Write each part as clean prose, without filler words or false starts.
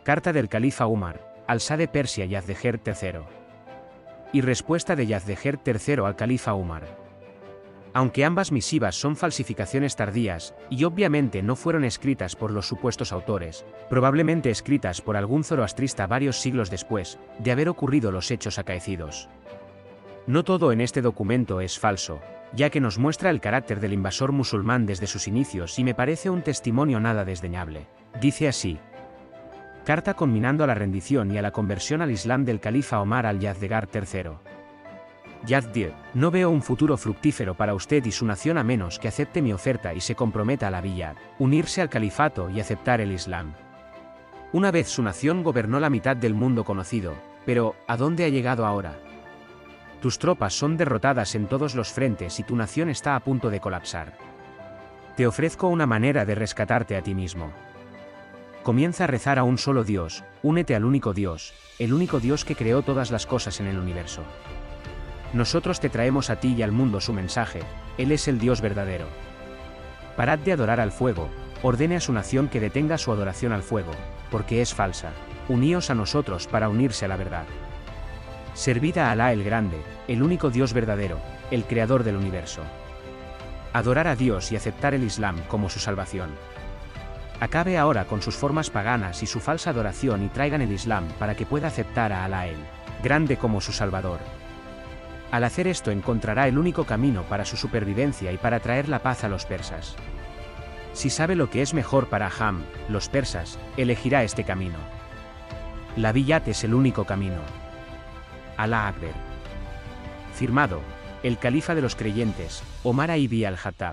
Carta del califa Umar, al Shah de Persia Yazdejer III. Y respuesta de Yazdejer III al califa Umar. Aunque ambas misivas son falsificaciones tardías, y obviamente no fueron escritas por los supuestos autores, probablemente escritas por algún zoroastrista varios siglos después de haber ocurrido los hechos acaecidos. No todo en este documento es falso, ya que nos muestra el carácter del invasor musulmán desde sus inicios y me parece un testimonio nada desdeñable. Dice así: carta conminando a la rendición y a la conversión al Islam del califa Omar al-Yazdegar III. Yazdir, no veo un futuro fructífero para usted y su nación a menos que acepte mi oferta y se comprometa a la Biyad, unirse al califato y aceptar el Islam. Una vez su nación gobernó la mitad del mundo conocido, pero ¿a dónde ha llegado ahora? Tus tropas son derrotadas en todos los frentes y tu nación está a punto de colapsar. Te ofrezco una manera de rescatarte a ti mismo. Comienza a rezar a un solo Dios, únete al único Dios, el único Dios que creó todas las cosas en el universo. Nosotros te traemos a ti y al mundo su mensaje, Él es el Dios verdadero. Parad de adorar al fuego, ordene a su nación que detenga su adoración al fuego, porque es falsa, uníos a nosotros para unirse a la verdad. Servid a Alá el Grande, el único Dios verdadero, el creador del universo. Adorar a Dios y aceptar el Islam como su salvación. Acabe ahora con sus formas paganas y su falsa adoración y traigan el Islam para que pueda aceptar a Alá el Grande como su Salvador. Al hacer esto encontrará el único camino para su supervivencia y para traer la paz a los persas. Si sabe lo que es mejor para Ham, los persas, elegirá este camino. La Biyat es el único camino. Alá Akbar. Firmado, el califa de los creyentes, Omar ibn al-Khattab.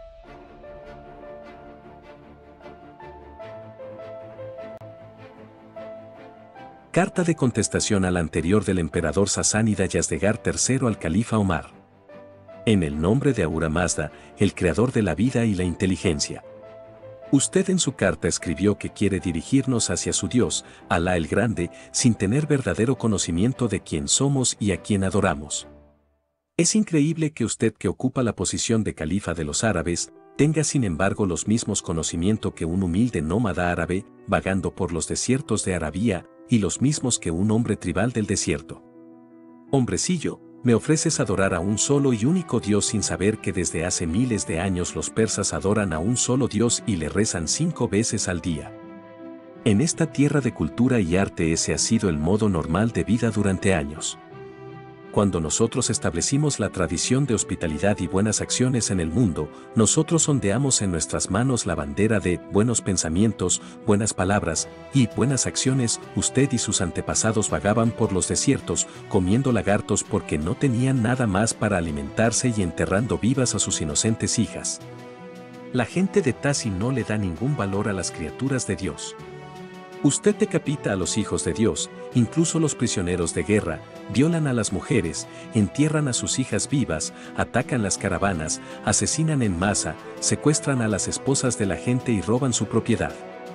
Carta de contestación a la anterior del emperador sasánida Yazdegar III al califa Omar. En el nombre de Ahura Mazda, el creador de la vida y la inteligencia. Usted en su carta escribió que quiere dirigirnos hacia su Dios, Alá el Grande, sin tener verdadero conocimiento de quién somos y a quién adoramos. Es increíble que usted, que ocupa la posición de califa de los árabes, tenga sin embargo los mismos conocimientos que un humilde nómada árabe, vagando por los desiertos de Arabia, y los mismos que un hombre tribal del desierto. Hombrecillo, me ofreces adorar a un solo y único Dios sin saber que desde hace miles de años los persas adoran a un solo Dios y le rezan 5 veces al día. En esta tierra de cultura y arte ese ha sido el modo normal de vida durante años. Cuando nosotros establecimos la tradición de hospitalidad y buenas acciones en el mundo, nosotros ondeamos en nuestras manos la bandera de buenos pensamientos, buenas palabras y buenas acciones. Usted y sus antepasados vagaban por los desiertos, comiendo lagartos porque no tenían nada más para alimentarse y enterrando vivas a sus inocentes hijas. La gente de Tasi no le da ningún valor a las criaturas de Dios. Usted decapita a los hijos de Dios, incluso los prisioneros de guerra, violan a las mujeres, entierran a sus hijas vivas, atacan las caravanas, asesinan en masa, secuestran a las esposas de la gente y roban su propiedad.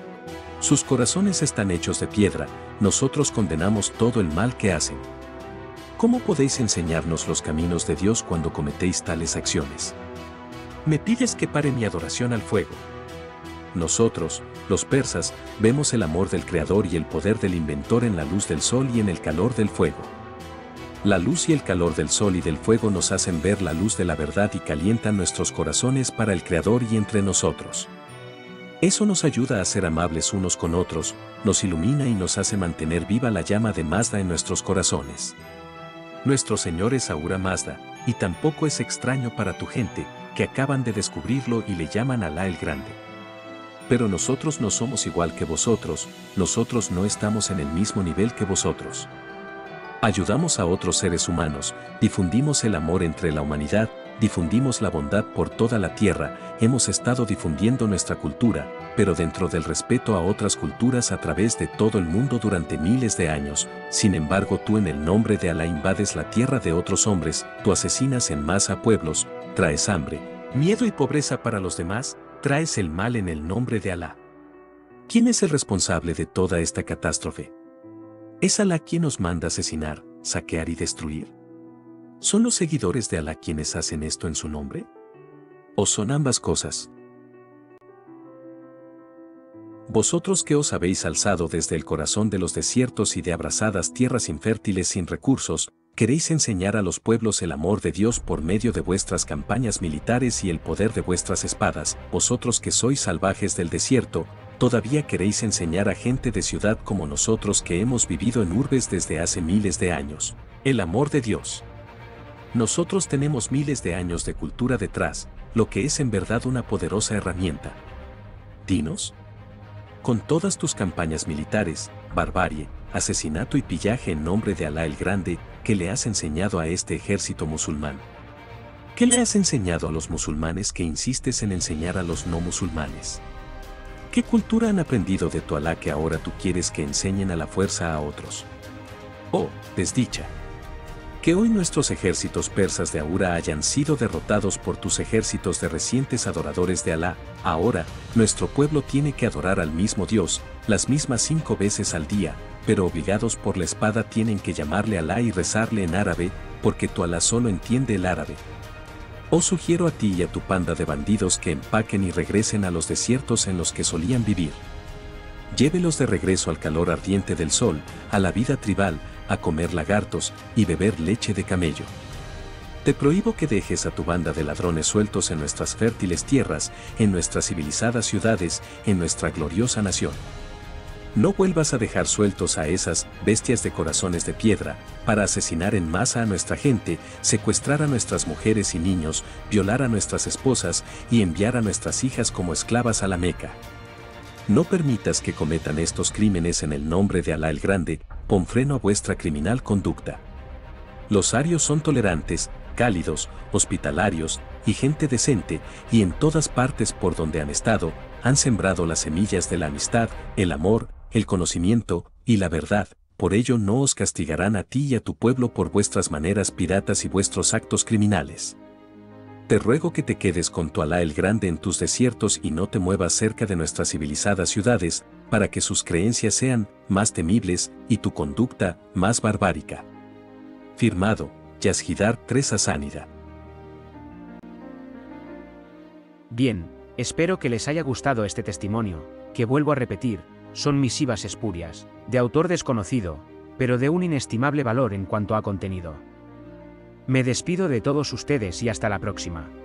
Sus corazones están hechos de piedra, nosotros condenamos todo el mal que hacen. ¿Cómo podéis enseñarnos los caminos de Dios cuando cometéis tales acciones? Me pides que pare mi adoración al fuego. Nosotros, los persas, vemos el amor del Creador y el poder del Inventor en la luz del sol y en el calor del fuego. La luz y el calor del sol y del fuego nos hacen ver la luz de la verdad y calientan nuestros corazones para el Creador y entre nosotros. Eso nos ayuda a ser amables unos con otros, nos ilumina y nos hace mantener viva la llama de Mazda en nuestros corazones. Nuestro Señor es Ahura Mazda, y tampoco es extraño para tu gente, que acaban de descubrirlo y le llaman Alá el Grande. Pero nosotros no somos igual que vosotros, nosotros no estamos en el mismo nivel que vosotros. Ayudamos a otros seres humanos, difundimos el amor entre la humanidad, difundimos la bondad por toda la tierra, hemos estado difundiendo nuestra cultura, pero dentro del respeto a otras culturas a través de todo el mundo durante miles de años. Sin embargo, tú en el nombre de Alá invades la tierra de otros hombres, tú asesinas en masa pueblos, traes hambre, miedo y pobreza para los demás, traes el mal en el nombre de Alá. ¿Quién es el responsable de toda esta catástrofe? ¿Es Alá quien nos manda asesinar, saquear y destruir? ¿Son los seguidores de Alá quienes hacen esto en su nombre? ¿O son ambas cosas? Vosotros que os habéis alzado desde el corazón de los desiertos y de abrasadas tierras infértiles sin recursos, queréis enseñar a los pueblos el amor de Dios por medio de vuestras campañas militares y el poder de vuestras espadas. Vosotros que sois salvajes del desierto, todavía queréis enseñar a gente de ciudad como nosotros que hemos vivido en urbes desde hace miles de años, el amor de Dios. Nosotros tenemos miles de años de cultura detrás, lo que es en verdad una poderosa herramienta. Dinos. Con todas tus campañas militares, barbarie, asesinato y pillaje en nombre de Alá el Grande, ¿qué le has enseñado a este ejército musulmán? ¿Qué le has enseñado a los musulmanes que insistes en enseñar a los no musulmanes? ¿Qué cultura han aprendido de tu Alá que ahora tú quieres que enseñen a la fuerza a otros? Oh, desdicha. Que hoy nuestros ejércitos persas de Ahura hayan sido derrotados por tus ejércitos de recientes adoradores de Alá. Ahora, nuestro pueblo tiene que adorar al mismo Dios, las mismas 5 veces al día, pero obligados por la espada tienen que llamarle Alá y rezarle en árabe, porque tu Alá solo entiende el árabe. Os sugiero a ti y a tu panda de bandidos que empaquen y regresen a los desiertos en los que solían vivir. Llévelos de regreso al calor ardiente del sol, a la vida tribal, a comer lagartos y beber leche de camello. Te prohíbo que dejes a tu banda de ladrones sueltos en nuestras fértiles tierras, en nuestras civilizadas ciudades, en nuestra gloriosa nación. No vuelvas a dejar sueltos a esas bestias de corazones de piedra, para asesinar en masa a nuestra gente, secuestrar a nuestras mujeres y niños, violar a nuestras esposas y enviar a nuestras hijas como esclavas a la Meca. No permitas que cometan estos crímenes en el nombre de Alá el Grande, pon freno a vuestra criminal conducta. Los arios son tolerantes, cálidos, hospitalarios y gente decente, y en todas partes por donde han estado, han sembrado las semillas de la amistad, el amor, el conocimiento y la verdad. Por ello no os castigarán a ti y a tu pueblo por vuestras maneras piratas y vuestros actos criminales. Te ruego que te quedes con tu Alá el Grande en tus desiertos y no te muevas cerca de nuestras civilizadas ciudades, para que sus creencias sean más temibles y tu conducta más barbárica. Firmado, Yazhidar III Sasánida. Bien, espero que les haya gustado este testimonio, que vuelvo a repetir, son misivas espurias, de autor desconocido, pero de un inestimable valor en cuanto a contenido. Me despido de todos ustedes y hasta la próxima.